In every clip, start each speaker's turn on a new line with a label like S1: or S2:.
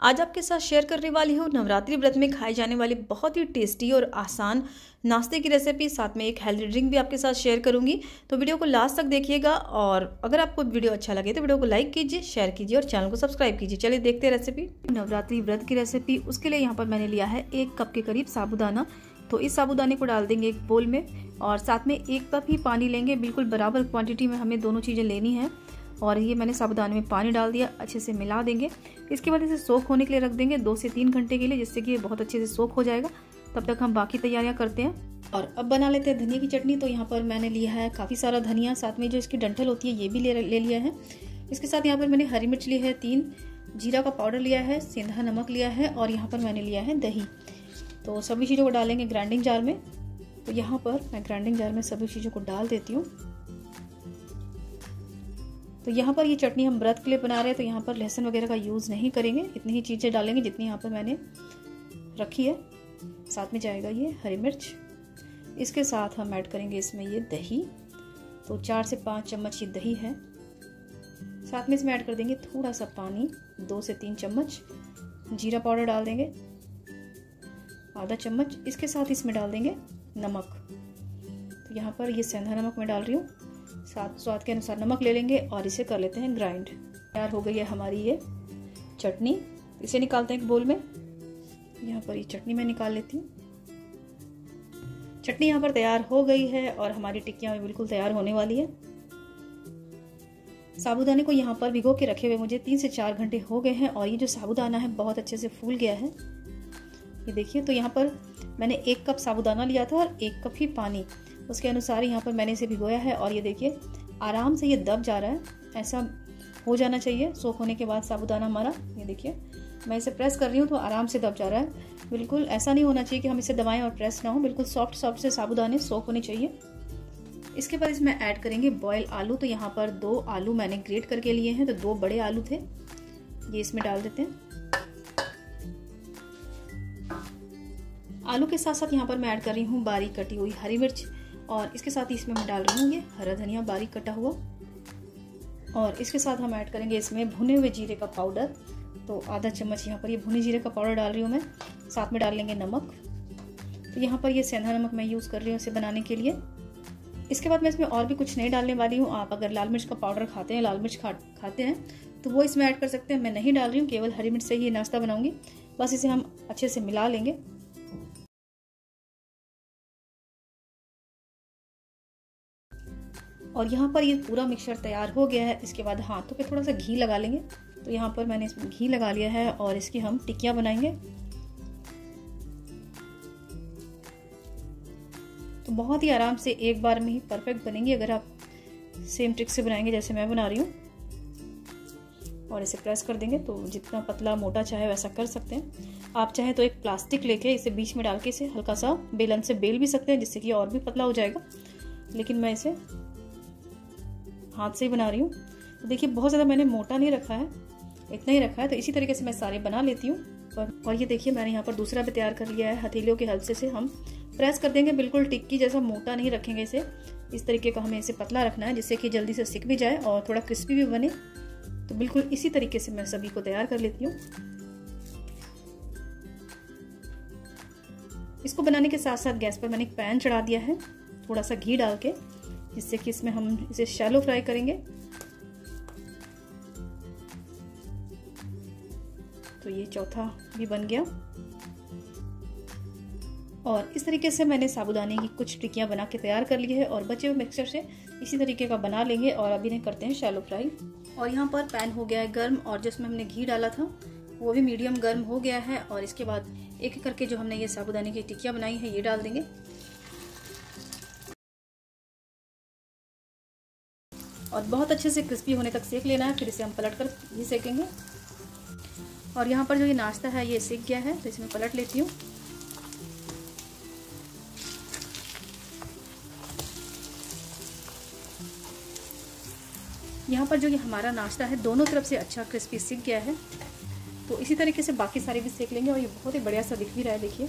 S1: आज आपके साथ शेयर करने वाली हूँ नवरात्रि व्रत में खाई जाने वाली बहुत ही टेस्टी और आसान नाश्ते की रेसिपी, साथ में एक हेल्दी ड्रिंक भी आपके साथ शेयर करूंगी। तो वीडियो को लास्ट तक देखिएगा और अगर आपको वीडियो अच्छा लगे तो वीडियो को लाइक कीजिए, शेयर कीजिए और चैनल को सब्सक्राइब कीजिए। चलिए देखते हैं रेसिपी। नवरात्रि व्रत की रेसिपी, उसके लिए यहाँ पर मैंने लिया है 1 कप के करीब साबूदाना। तो इस साबूदाने को डाल देंगे एक बोल में और साथ में 1 कप ही पानी लेंगे। बिल्कुल बराबर क्वांटिटी में हमें दोनों चीज़ें लेनी है। और ये मैंने साबूदाने में पानी डाल दिया, अच्छे से मिला देंगे। इसके बाद इसे सोख होने के लिए रख देंगे 2 से 3 घंटे के लिए, जिससे कि ये बहुत अच्छे से सोख हो जाएगा। तब तक हम बाकी तैयारियां करते हैं और अब बना लेते हैं धनिया की चटनी। तो यहाँ पर मैंने लिया है काफ़ी सारा धनिया, साथ में जो इसकी डंठल होती है ये भी ले लिया है। इसके साथ यहाँ पर मैंने हरी मिर्च ली है 3, जीरा का पाउडर लिया है, सेंधा नमक लिया है और यहाँ पर मैंने लिया है दही। तो सभी चीज़ों को डालेंगे ग्राइंडिंग जार में। तो यहाँ पर मैं ग्राइंडिंग जार में सभी चीज़ों को डाल देती हूँ। तो यहाँ पर ये चटनी हम व्रत के लिए बना रहे हैं, तो यहाँ पर लहसुन वगैरह का यूज़ नहीं करेंगे। इतनी ही चीज़ें डालेंगे जितनी यहाँ पर मैंने रखी है। साथ में जाएगा ये हरी मिर्च। इसके साथ हम ऐड करेंगे इसमें ये दही। तो 4 से 5 चम्मच ये दही है। साथ में इसमें ऐड कर देंगे थोड़ा सा पानी, 2 से 3 चम्मच। जीरा पाउडर डाल देंगे आधा चम्मच। इसके साथ इसमें डाल देंगे नमक। तो यहाँ पर ये सेंधा नमक मैं डाल रही हूँ। साथ स्वाद के अनुसार नमक ले लेंगे और इसे कर लेते हैं ग्राइंड। तैयार हो गई है हमारी ये चटनी। इसे निकालते हैं एक बोल में। यहाँ पर ये चटनी मैं निकाल लेती हूँ। चटनी यहाँ पर तैयार हो गई है और हमारी टिक्कियाँ बिल्कुल तैयार होने वाली है। साबूदाने को यहाँ पर भिगो के रखे हुए मुझे 3 से 4 घंटे हो गए हैं और ये जो साबूदाना है बहुत अच्छे से फूल गया है। ये देखिए, तो यहाँ पर मैंने 1 कप साबूदाना लिया था और 1 कप ही पानी, उसके अनुसार यहाँ पर मैंने इसे भिगोया है। और ये देखिए आराम से ये दब जा रहा है, ऐसा हो जाना चाहिए सोख होने के बाद साबूदाना हमारा। ये देखिए मैं इसे प्रेस कर रही हूँ तो आराम से दब जा रहा है। बिल्कुल ऐसा नहीं होना चाहिए कि हम इसे दबाएं और प्रेस ना हो, बिल्कुल सॉफ्ट सॉफ्ट से साबूदाने सोख होने चाहिए। इसके बाद इसमें ऐड करेंगे बॉयल आलू। तो यहाँ पर 2 आलू मैंने ग्रेट करके लिए हैं, तो 2 बड़े आलू थे, ये इसमें डाल देते हैं। आलू के साथ साथ यहाँ पर मैं ऐड कर रही हूँ बारीक कटी हुई हरी मिर्च और इसके साथ ही इसमें मैं डाल रही हूँ ये हरा धनिया बारीक कटा हुआ। और इसके साथ हम ऐड करेंगे इसमें भुने हुए जीरे का पाउडर। तो आधा चम्मच यहाँ पर ये भुने जीरे का पाउडर डाल रही हूँ मैं। साथ में डाल लेंगे नमक। तो यहाँ पर ये सेंधा नमक मैं यूज़ कर रही हूँ इसे बनाने के लिए। इसके बाद मैं इसमें और भी कुछ नहीं डालने वाली हूँ। आप अगर लाल मिर्च का पाउडर खाते हैं, लाल मिर्च खाते हैं तो वो इसमें ऐड कर सकते हैं। मैं नहीं डाल रही हूँ, केवल हरी मिर्च से ही नाश्ता बनाऊंगी। बस इसे हम अच्छे से मिला लेंगे। और यहाँ पर ये पूरा मिक्सचर तैयार हो गया है। इसके बाद हाथों पे थोड़ा सा घी लगा लेंगे। तो यहाँ पर मैंने इसमें घी लगा लिया है और इसकी हम टिक्कियाँ बनाएंगे। तो बहुत ही आराम से एक बार में ही परफेक्ट बनेंगी अगर आप सेम ट्रिक से बनाएंगे जैसे मैं बना रही हूँ। और इसे प्रेस कर देंगे, तो जितना पतला मोटा चाहे वैसा कर सकते हैं। आप चाहे तो एक प्लास्टिक लेके इसे बीच में डाल के इसे हल्का सा बेलन से बेल भी सकते हैं, जिससे कि और भी पतला हो जाएगा। लेकिन मैं इसे हाथ से ही बना रही हूँ। तो देखिए बहुत ज़्यादा मैंने मोटा नहीं रखा है, इतना ही रखा है। तो इसी तरीके से मैं सारे बना लेती हूँ। और ये देखिए मैंने यहाँ पर दूसरा भी तैयार कर लिया है। हथेलियों की हेल्प से हम प्रेस कर देंगे, बिल्कुल टिक्की जैसा मोटा नहीं रखेंगे इसे। इस तरीके का हमें इसे पतला रखना है, जिससे कि जल्दी से सिक भी जाए और थोड़ा क्रिस्पी भी बने। तो बिल्कुल इसी तरीके से मैं सभी को तैयार कर लेती हूँ। इसको बनाने के साथ साथ गैस पर मैंने एक पैन चढ़ा दिया है, थोड़ा सा घी डाल के, जिससे कि इसमें हम इसे शैलो फ्राई करेंगे। तो ये चौथा भी बन गया। और इस तरीके से मैंने साबूदाने की कुछ टिक्कियाँ बना के तैयार कर ली है और बचे हुए मिक्सचर से इसी तरीके का बना लेंगे और अभी इन्हें करते हैं शैलो फ्राई। और यहाँ पर पैन हो गया है गर्म और जिसमें हमने घी डाला था वो भी मीडियम गर्म हो गया है। और इसके बाद एक एक करके जो हमने ये साबूदाने की टिक्कियाँ बनाई है ये डाल देंगे। और बहुत अच्छे से क्रिस्पी होने तक सेक लेना है, फिर इसे हम पलट कर भी सेकेंगे। और यहाँ पर जो ये नाश्ता है ये सेक गया है, तो इसमें पलट लेती हूँ। यहाँ पर जो ये हमारा नाश्ता है दोनों तरफ से अच्छा क्रिस्पी सेक गया है। तो इसी तरीके से बाकी सारे भी सेक लेंगे और ये बहुत ही बढ़िया सा दिख भी रहा है, देखिए।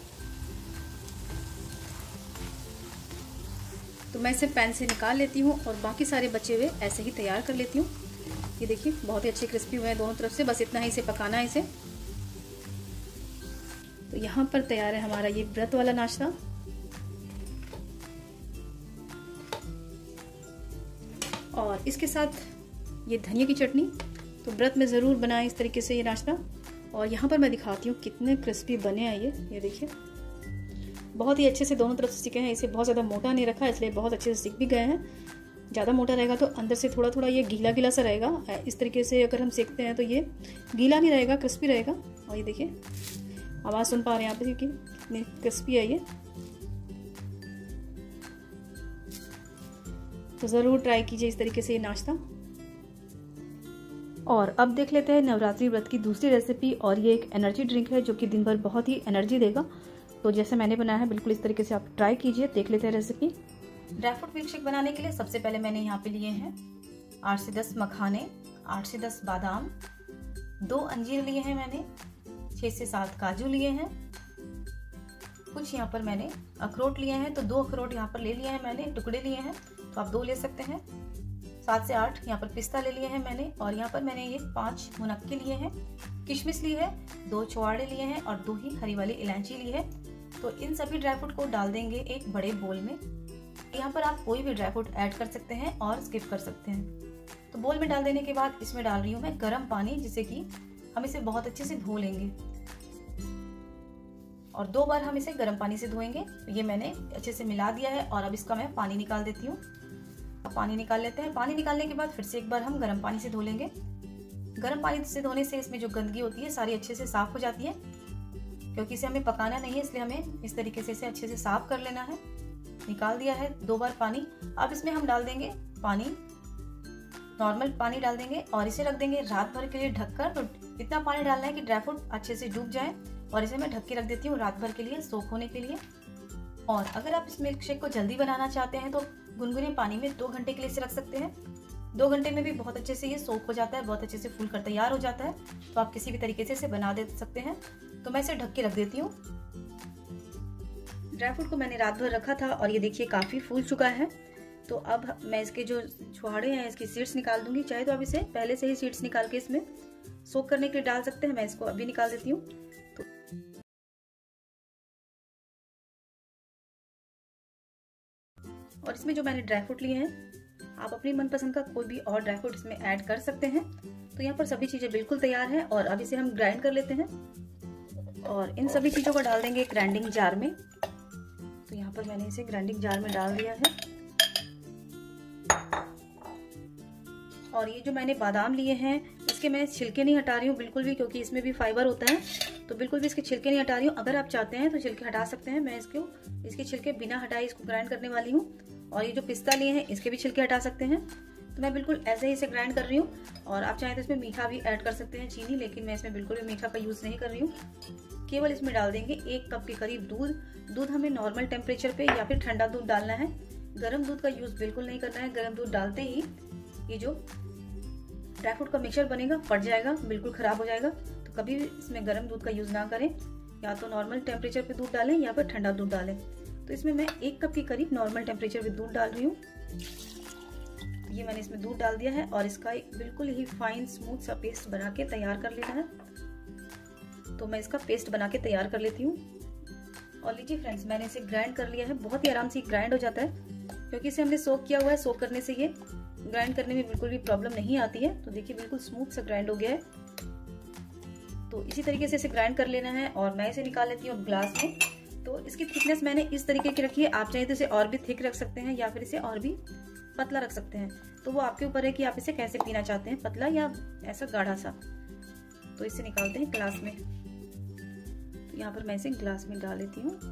S1: तो मैं इसे पैन से निकाल लेती हूँ और बाकी सारे बचे हुए ऐसे ही तैयार कर लेती हूँ। ये देखिए बहुत ही अच्छे क्रिस्पी हुए हैं दोनों तरफ से। बस इतना ही इसे पकाना है इसे। तो यहाँ पर तैयार है हमारा ये व्रत वाला नाश्ता। और इसके साथ ये धनिया की चटनी, तो व्रत में ज़रूर बनाएं इस तरीके से ये नाश्ता। और यहाँ पर मैं दिखाती हूँ कितने क्रिस्पी बने हैं ये देखिए, बहुत ही अच्छे से दोनों तरफ से सिके हैं। इसे बहुत ज़्यादा मोटा नहीं रखा, इसलिए बहुत अच्छे से सिक भी गए हैं। ज़्यादा मोटा रहेगा तो अंदर से थोड़ा थोड़ा ये गीला गीला सा रहेगा। इस तरीके से अगर हम सेकते हैं तो ये गीला नहीं रहेगा, क्रिस्पी रहेगा। और ये देखिए आवाज़ सुन पा रहे हैं यहाँ पे, क्योंकि कितनी क्रिस्पी है ये। तो ज़रूर ट्राई कीजिए इस तरीके से ये नाश्ता। और अब देख लेते हैं नवरात्रि व्रत की दूसरी रेसिपी, और ये एक एनर्जी ड्रिंक है जो कि दिन भर बहुत ही एनर्जी देगा। तो जैसे मैंने बनाया है बिल्कुल इस तरीके से आप ट्राई कीजिए। देख लेते हैं recipe. Dry fruit milk shake बनाने के लिए सबसे पहले मैंने यहाँ पे लिए हैं 8 से 10 मखाने, 8 से 10 बादाम, 2 अंजीर लिए हैं मैंने, 6 से 7 काजू लिए हैं, कुछ यहाँ पर मैंने अखरोट लिए हैं, तो 2 अखरोट यहाँ पर ले लिए हैं मैंने, टुकड़े लिए हैं, तो आप 2 ले सकते हैं। 7 से 8 यहाँ पर पिस्ता ले लिए हैं मैंने, और यहाँ पर मैंने ये 5 मुनक्के लिए हैं, किशमिश ली है, 2 छुआड़े लिए हैं और 2 ही हरी वाली इलायची ली है। तो इन सभी ड्राई फ्रूट को डाल देंगे एक बड़े बोल में। यहाँ पर आप कोई भी ड्राई फ्रूट ऐड कर सकते हैं और स्किप कर सकते हैं। तो बोल में डाल देने के बाद इसमें डाल रही हूँ मैं गर्म पानी, जिससे कि हम इसे बहुत अच्छे से धो लेंगे, और 2 बार हम इसे गर्म पानी से धोएंगे। तो ये मैंने अच्छे से मिला दिया है, और अब इसका मैं पानी निकाल देती हूँ। पानी निकाल लेते हैं। पानी निकालने के बाद फिर से एक बार हम गर्म पानी से धो लेंगे। गर्म पानी से धोने से इसमें जो गंदगी होती है सारी अच्छे से साफ हो जाती है, क्योंकि इसे हमें पकाना नहीं है, इसलिए हमें इस तरीके से इसे अच्छे से साफ कर लेना है। निकाल दिया है 2 बार पानी। अब इसमें हम डाल देंगे पानी, नॉर्मल पानी डाल देंगे, और इसे रख देंगे रात भर के लिए ढककर। तो इतना पानी डालना है कि ड्राई फ्रूट अच्छे से डूब जाए, और इसे मैं ढक के रख देती हूँ रात भर के लिए सोख होने के लिए। और अगर आप इस मिल्क शेक को जल्दी बनाना चाहते हैं तो गुनगुने पानी में 2 घंटे के लिए इसे रख सकते हैं। 2 घंटे में भी बहुत अच्छे से ये सोख हो जाता है, बहुत अच्छे से फूल कर तैयार हो जाता है। तो आप किसी भी तरीके से इसे बना दे सकते हैं। तो मैं इसे ढक के रख देती हूँ। ड्राई फ्रूट को मैंने रात भर रखा था, और ये देखिए काफ़ी फूल चुका है। तो अब मैं इसके जो छुहाड़े हैं इसकी सीड्स निकाल दूंगी। चाहे तो आप इसे पहले से ही सीड्स निकाल के इसमें सोक करने के लिए डाल सकते हैं। मैं इसको अभी निकाल देती हूँ। तो और इसमें जो मैंने ड्राई फ्रूट लिए हैं, आप अपनी मनपसंद का कोई भी और ड्राई फ्रूट इसमें ऐड कर सकते हैं। तो यहाँ पर सभी चीज़ें बिल्कुल तैयार हैं, और अब इसे हम ग्राइंड कर लेते हैं। और इन सभी चीज़ों को डाल देंगे ग्राइंडिंग जार में। तो यहाँ पर मैंने इसे ग्राइंडिंग जार में डाल दिया है। और ये जो मैंने बादाम लिए हैं इसके मैं छिलके नहीं हटा रही हूँ बिल्कुल भी, क्योंकि इसमें भी फाइबर होता है। तो बिल्कुल भी इसके छिलके नहीं हटा रही हूँ। अगर आप चाहते हैं तो छिलके हटा सकते हैं। मैं इसके छिलके बिना हटाए इसको ग्राइंड करने वाली हूँ। और ये जो पिस्ता लिए हैं इसके भी छिलके हटा सकते हैं। तो मैं बिल्कुल ऐसे ही इसे ग्राइंड कर रही हूँ। और आप चाहें तो इसमें मीठा भी ऐड कर सकते हैं, चीनी, लेकिन मैं इसमें बिल्कुल भी मीठा का यूज़ नहीं कर रही हूँ। केवल इसमें डाल देंगे 1 कप के करीब दूध। दूध हमें नॉर्मल टेम्परेचर पे या फिर ठंडा दूध डालना है। गर्म दूध का यूज़ बिल्कुल नहीं करना है। गर्म दूध डालते ही ये जो ड्राई फ्रूट का मिक्सचर बनेगा फट जाएगा, बिल्कुल ख़राब हो जाएगा। तो कभी भी इसमें गर्म दूध का यूज़ ना करें। या तो नॉर्मल टेम्परेचर पे दूध डालें या फिर ठंडा दूध डालें। तो इसमें मैं 1 कप के करीब नॉर्मल टेम्परेचर पे दूध डाल रही हूँ। ये मैंने इसमें दूध डाल दिया है, और इसका एक बिल्कुल ही फाइन स्मूथ सा पेस्ट बना के तैयार कर लेना है। तो मैं इसका पेस्ट बना के तैयार कर लेती हूँ। और लीजिए फ्रेंड्स, मैंने इसे ग्राइंड कर लिया है। बहुत ही आराम से ग्राइंड हो जाता है, क्योंकि इसे हमने सोक किया हुआ है। सोक करने से ये ग्राइंड करने में बिल्कुल भी प्रॉब्लम नहीं आती है। तो देखिए बिल्कुल स्मूथ सा ग्राइंड हो गया है। तो इसी तरीके से इसे ग्राइंड कर लेना है, और मैं इसे निकाल लेती हूँ ग्लास में। तो इसकी थिकनेस मैंने इस तरीके की रखी है। आप चाहे तो इसे और भी थिक रख सकते हैं, या फिर इसे और भी पतला रख सकते हैं। तो वो आपके ऊपर है कि आप इसे कैसे पीना चाहते हैं, पतला या ऐसा गाढ़ा सा। तो इसे निकालते हैं ग्लास में। तो यहाँ पर मैं इसे ग्लास में डाल लेती हूँ।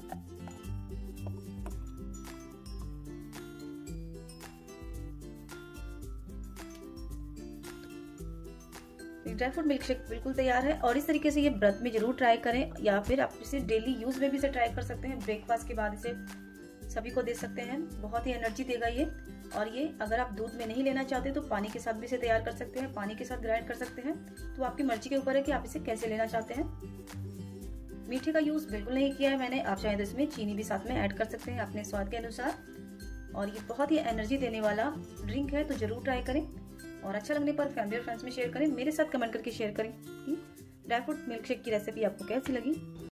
S1: ड्राई फ्रूट मिल्क शेक बिल्कुल तैयार है। और इस तरीके से ये व्रत में जरूर ट्राई करें, या फिर आप इसे डेली यूज में भी इसे ट्राई कर सकते हैं। ब्रेकफास्ट के बाद इसे सभी को दे सकते हैं। बहुत ही एनर्जी देगा ये। और ये अगर आप दूध में नहीं लेना चाहते तो पानी के साथ भी इसे तैयार कर सकते हैं, पानी के साथ ग्राइंड कर सकते हैं। तो आपकी मर्जी के ऊपर है कि आप इसे कैसे लेना चाहते हैं। मीठे का यूज बिल्कुल नहीं किया है मैंने। आप चाहे तो इसमें चीनी भी साथ में ऐड कर सकते हैं अपने स्वाद के अनुसार। और ये बहुत ही एनर्जी देने वाला ड्रिंक है, तो जरूर ट्राई करें। और अच्छा लगने पर फैमिली और फ्रेंड्स में शेयर करें। मेरे साथ कमेंट करके शेयर करें कि ड्राई फ्रूट मिल्क शेक की रेसिपी आपको कैसी लगी।